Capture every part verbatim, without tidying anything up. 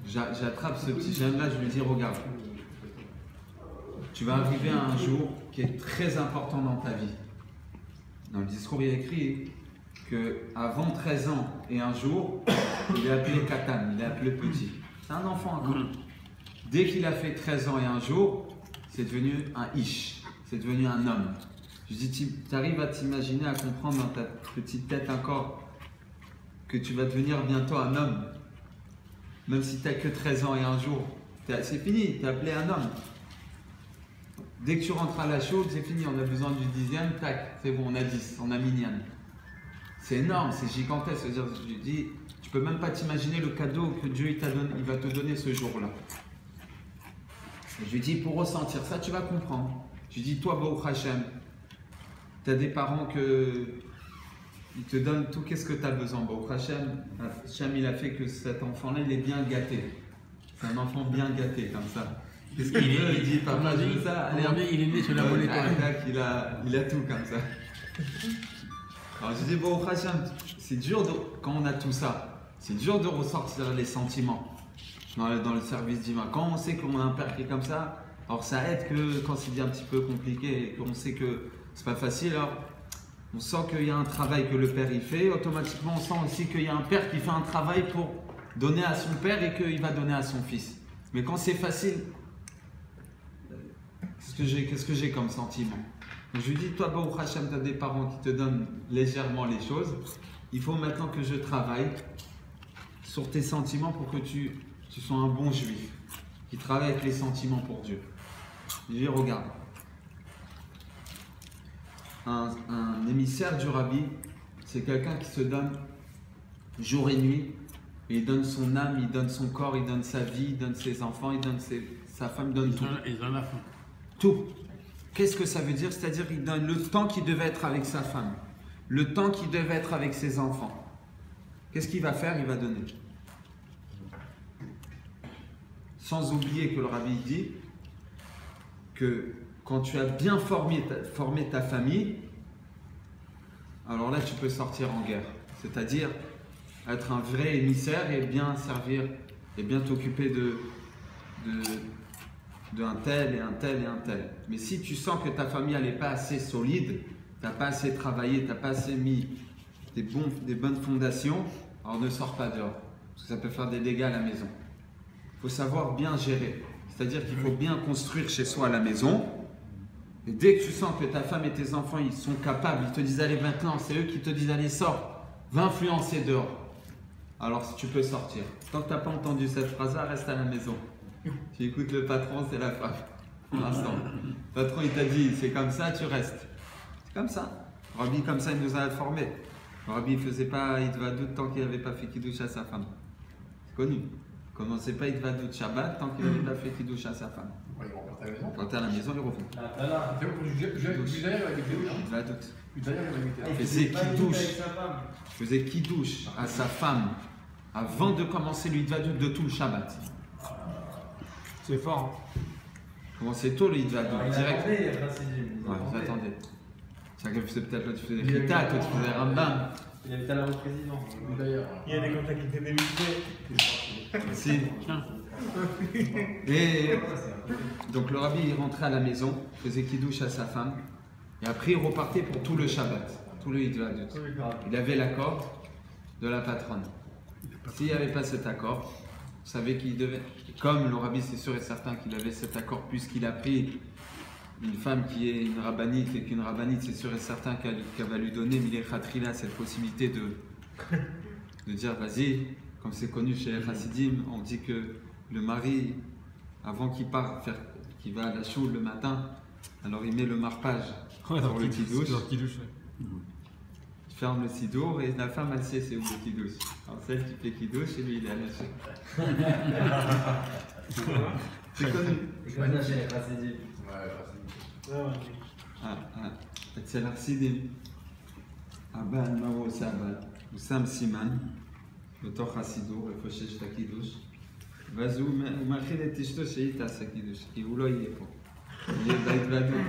j'attrape ce petit jeune là, je lui dis regarde, tu vas arriver à un jour qui est très important dans ta vie. Dans le discours, il est écrit qu'avant treize ans et un jour, il est appelé Katan, il est appelé petit. C'est un enfant encore. Dès qu'il a fait treize ans et un jour, c'est devenu un ish, c'est devenu un homme. Je dis, tu arrives à t'imaginer, à comprendre dans ta petite tête encore que tu vas devenir bientôt un homme. Même si tu n'as que treize ans et un jour, c'est fini, tu es appelé un homme. Dès que tu rentres à la chaude, c'est fini, on a besoin du dixième, tac, c'est bon, on a dix, on a minyan. C'est énorme, c'est gigantesque. C'est-à-dire, je lui dis, tu peux même pas t'imaginer le cadeau que Dieu il, donné, il va te donner ce jour-là. Je lui dis, pour ressentir ça, tu vas comprendre. Je lui dis, toi, Baruch Hashem, tu as des parents que ils te donnent tout, qu'est-ce que tu as besoin, Baruch Hashem. Hashem, il a fait que cet enfant-là, il est bien gâté. C'est un enfant bien gâté, comme ça. Qu'est-ce qu'il veut? Il dit, papa, je veux ça. Allez, il est né sur la bonne étoile. Il a, il a tout comme ça. Alors je dis, Baruch Hashem, c'est dur de, quand on a tout ça, c'est dur de ressortir les sentiments dans le, dans le service divin. Quand on sait qu'on a un père qui est comme ça, alors ça aide que quand c'est un petit peu compliqué et qu'on sait que c'est pas facile, alors on sent qu'il y a un travail que le père il fait, automatiquement on sent aussi qu'il y a un père qui fait un travail pour donner à son père et qu'il va donner à son fils. Mais quand c'est facile, qu'est-ce que j'ai, qu'est-ce que j'ai comme sentiment? Donc je lui dis, toi, Baruch Hashem, tu as des parents qui te donnent légèrement les choses. Il faut maintenant que je travaille sur tes sentiments pour que tu, tu sois un bon juif, qui travaille avec les sentiments pour Dieu. Je lui dis, regarde, un, un émissaire du Rabbi, c'est quelqu'un qui se donne jour et nuit, et il donne son âme, il donne son corps, il donne sa vie, il donne ses enfants, il donne ses, sa femme, il donne tout. Il donne la fin. Tout. Qu'est-ce que ça veut dire? C'est-à-dire qu'il donne le temps qu'il devait être avec sa femme, le temps qu'il devait être avec ses enfants. Qu'est-ce qu'il va faire? Il va donner. Sans oublier que le Rabbi dit que quand tu as bien formé ta, formé ta famille, alors là tu peux sortir en guerre. C'est-à-dire être un vrai émissaire et bien servir et bien t'occuper de... de d'un tel et un tel et un tel. Mais si tu sens que ta famille n'est pas assez solide, tu n'as pas assez travaillé, tu n'as pas assez mis des, bons, des bonnes fondations, alors ne sors pas dehors, parce que ça peut faire des dégâts à la maison. Il faut savoir bien gérer, c'est-à-dire qu'il faut bien construire chez soi à la maison, et dès que tu sens que ta femme et tes enfants ils sont capables, ils te disent allez maintenant, c'est eux qui te disent allez sors, va influencer dehors, alors si tu peux sortir. Tant que tu n'as pas entendu cette phrase-là, reste à la maison. Tu écoutes le patron, c'est la femme. Pour l'instant. Le patron, il t'a dit, c'est comme ça, tu restes. C'est comme ça. Rabbi, comme ça, il nous a informés. Rabbi, il ne faisait pas Hitvadout tant qu'il n'avait pas fait Kiddush à sa femme. C'est connu. Il ne commençait pas Hitvadout Shabbat tant qu'il n'avait pas fait Kiddush à sa femme. Ouais, il repart à la maison. Quand t'es à la maison, il revient. Hitvadout. Il faisait Kiddush. Il faisait Kiddush à sa femme avant de commencer le Hitvadout de tout le Shabbat. C'est fort. Hein. Commencez tôt le Hitvadout, direct. Ouais, vous attendez. Chacun faisait peut-être là, tu faisais Rita, toi tu faisais Rambam. Il avait talent au président. D'ailleurs. Il y a des contacts qui étaient débutés. Si. Et donc le Rabbi il rentrait à la maison, faisait Kiddush à sa femme, et après il repartait pour tout le Shabbat, tout le Hitvadout. Il avait l'accord de la patronne. S'il n'y avait pas cet accord, vous savez qu'il devait, comme le Rabbi c'est sûr et certain qu'il avait cet accord puisqu'il a pris une femme qui est une rabbinite et qu'une rabbinite c'est sûr et certain qu'elle qu'elle va lui donner mille khatrila cette possibilité de, de dire vas-y, comme c'est connu chez les Chassidim, on dit que le mari avant qu'il part faire, qu'il va à la choule le matin, alors il met le marpage Ouais, sur le Kiddush, kiddush, dans le Kiddush, ouais. il ferme le sidour et la femme elle sait c'est où le kiddush. Alors celle qui fait kiddush et lui il est à la choule. C'est connu. C'est comme ça chez les Chassidim. Ah, ah, אצל החסידים, הבעל מה הוא עושה הבעל? הוא שם סימן בתוך הסידור, איפה שיש את הקידוש, ואז הוא מאכיל את אשתו שהיא תעשה קידוש, כי הוא לא יהיה פה, הוא יהיה בהתוועדות.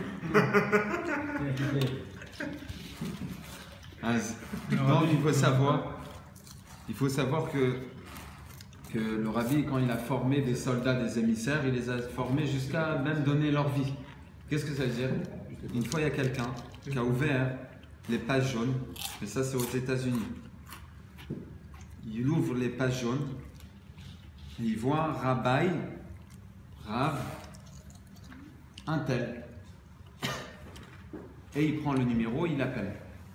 אז, donc il faut savoir, il faut savoir que que le rabbi, quand il a formé des soldats, des émissaires, il les a formés jusqu'à même donner leur vie. Qu'est-ce que ça veut dire? Une fois, il y a quelqu'un qui a ouvert les pages jaunes, mais ça c'est aux États-Unis. Il ouvre les pages jaunes, et il voit Rabbi, Rav, un tel. Et il prend le numéro, il appelle.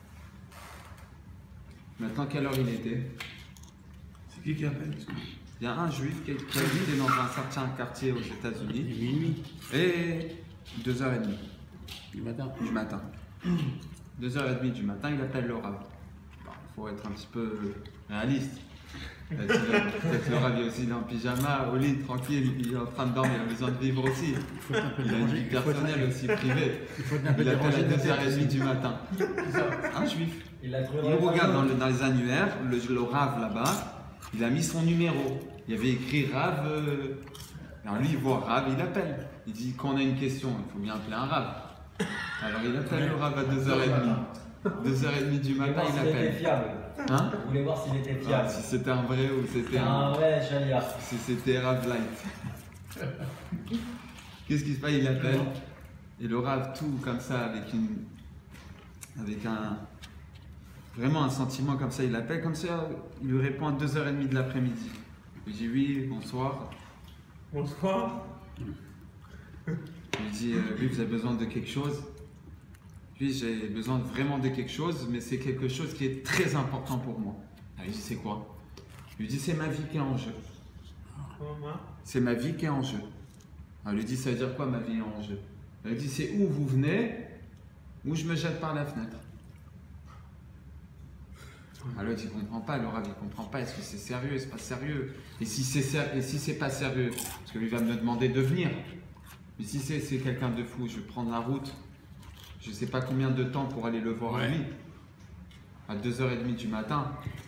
Maintenant, quelle heure il était? C'est qui qui appelle? Il y a un juif qui, qui habite dans un certain quartier aux États-Unis. Minuit Et deux heures trente du matin. du matin. deux heures trente du matin, il appelle le Rav. Bon, il faut être un petit peu réaliste. Peut-être peut-être le Rav est aussi dans le pyjama, au lit, tranquille, il est en train de dormir, il a besoin de vivre aussi. Il faut être un peu Il a une vie dérangé. Il faut être- personnelle aussi, privée. Il faut être un peu Il appelle à dérangé. deux heures trente du matin. Un juif. Il l'a trouvé Il dans le regarde dans, panneau. le- dans les annuaires, le, le Rav là-bas, il a mis son numéro. Il y avait écrit Rav. euh, Alors lui, il voit Rav, il appelle. Il dit qu'on a une question, il faut bien appeler un Rav. Alors il appelle le Rav à deux heures trente. deux heures trente du Vous voulez matin, voir il s'il était appelle. fiable. Hein? Vous voulez voir s'il était Ah, fiable. si c'était un vrai ou c'était Ah un. ouais, Chalia. Si c'était Rav Light. Qu'est-ce qui se passe? Il appelle. Et le Rav, tout comme ça, avec une. Avec un. Vraiment un sentiment comme ça, il appelle comme ça, il lui répond à deux heures trente de l'après-midi. Il dit oui, bonsoir. Bonsoir. Il dit euh, oui, vous avez besoin de quelque chose. Oui, j'ai besoin vraiment de quelque chose, mais c'est quelque chose qui est très important pour moi. Alors, il dit c'est quoi? Il lui dit c'est ma vie qui est en jeu. Comment? C'est ma vie qui est en jeu. Alors, il lui dit ça veut dire quoi ma vie est en jeu? Il lui dit c'est où vous venez, où je me jette par la fenêtre. Alors l'autre il comprend pas, le Rav il comprend pas, est-ce que c'est sérieux, est-ce pas sérieux? Et si c'est ser- et si c'est pas sérieux, parce que lui va me demander de venir. Mais si c'est c'est quelqu'un de fou, je vais prendre la route, je sais pas combien de temps pour aller le voir Ouais. lui, à deux heures trente du matin.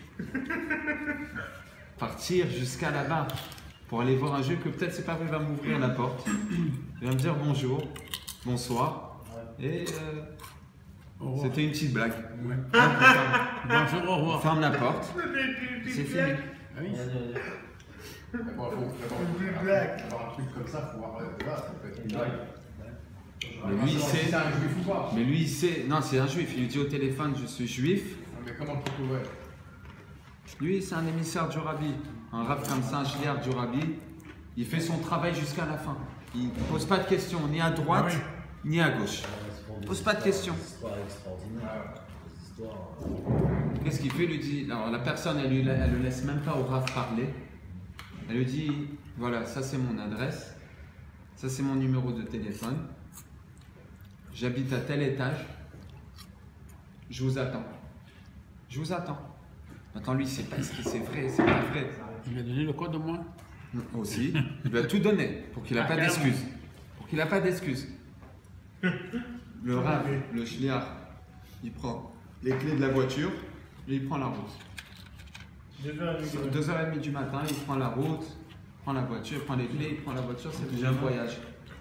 Partir jusqu'à là-bas pour aller voir un jeu que peut-être c'est pas vrai, il va m'ouvrir la porte, il va me dire bonjour, bonsoir, et euh, Au revoir. c'était une petite blague. Ouais. On ferme- Bonjour, au on revoir. ferme la porte, c'est fini. Ah oui. Mais bon, faut d'abord Une faut blague. avoir un truc comme ça, faut voir. euh, Voilà, ça peut être une Une blague. Mais lui, il Si sait. c'est un juif ou pas. Mais lui, il sait. Non, c'est un juif. Il lui dit au téléphone, je suis juif. Mais comment tu peux. Ouais. Lui, c'est un émissaire du rabbi. Un rab comme ça, un chliard du rabbi. Il fait son travail jusqu'à la fin. Il ne pose pas de questions, ni à droite, Ah ni à gauche. Pose pas de questions. Histoire extraordinaire. Histoire. Qu'est-ce qu'il fait? Il lui dit. Alors, la personne, elle ne elle le laisse même pas au rab parler. Elle lui dit voilà, ça c'est mon adresse. Ça c'est mon numéro de téléphone. J'habite à tel étage. Je vous attends. Je vous attends. Maintenant, lui, il sait pas ce que c'est vrai, c'est pas vrai. Il m'a donné le code au moins. Aussi, il lui a tout donné pour qu'il n'a Ah, pas carrément. d'excuses. Pour qu'il n'a pas d'excuses. Le rave, le chliard, il prend les clés de la voiture et il prend la route. Deux heures et demie. deux heures trente du matin, il prend la route, prend la voiture, il prend les clés, il prend la voiture, c'est déjà un voyage.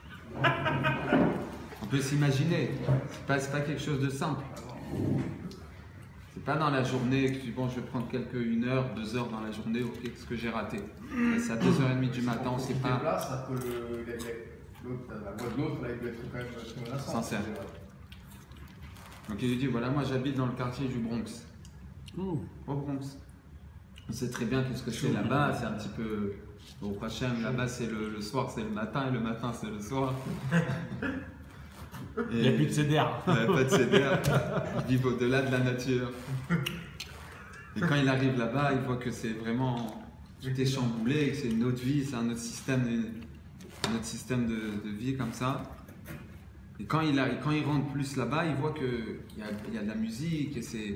On peut s'imaginer, c'est pas, c'est pas quelque chose de simple. C'est pas dans la journée que tu dis bon je vais prendre quelques une heure, deux heures dans la journée, ok, qu'est-ce que j'ai raté? C'est à deux heures trente du matin, on sait Tu te pas. déplaces, ça peut le. les- les- l'autre, La voix de l'autre, là, il doit être quand même euh, menaçant. Sincère. Donc il lui dit voilà moi j'habite dans le quartier du Bronx, Oh. au Bronx. On sait très bien qu'est-ce que c'est là-bas, c'est un petit peu au prochain, là-bas c'est le, le soir c'est le matin et le matin c'est le soir. Il n'y a plus de C D R. Il n'y a pas de C D R, ils vivent au-delà de la nature. Et quand il arrive là-bas, il voit que c'est vraiment tout est chamboulé, que c'est une autre vie, c'est un autre système, de, un autre système de, de vie comme ça. Et quand il, a, quand il rentre plus là-bas, il voit qu'il y a, il y a de la musique et c'est.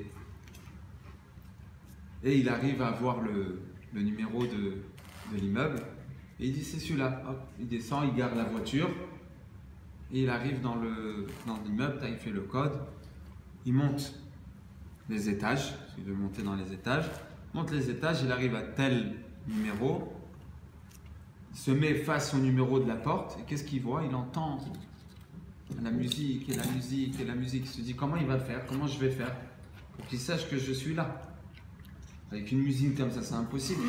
Et il arrive à voir le, le numéro de, de l'immeuble et il dit c'est celui-là. Hop, il descend, il garde la voiture et il arrive dans le dans l'immeuble, là, il fait le code, il monte les étages, parce qu'il veut monter dans les étages, monte les étages, il arrive à tel numéro, il se met face au numéro de la porte et qu'est-ce qu'il voit? Il entend la musique et la musique et la musique. Il se dit comment il va faire, comment je vais faire pour qu'il sache que je suis là. Avec une musique comme ça, c'est impossible.